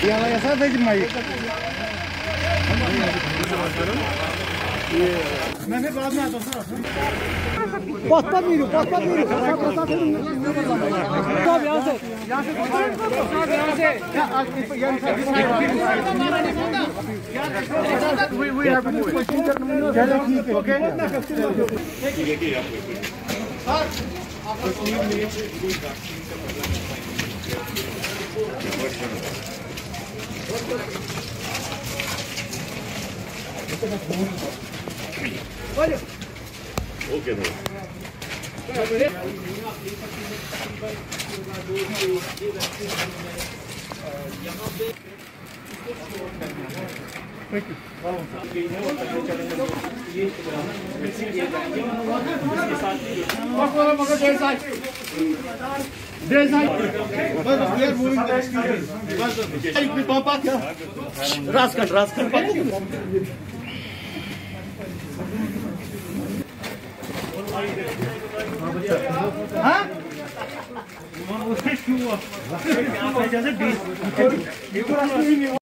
Ya la yasa da mai. मैं बाद में आता हूँ सर। पत्ता नहीं रू। सब यहाँ से we have to move. चलो ठीक है, ओके। ओके भाई रास्कट हाँ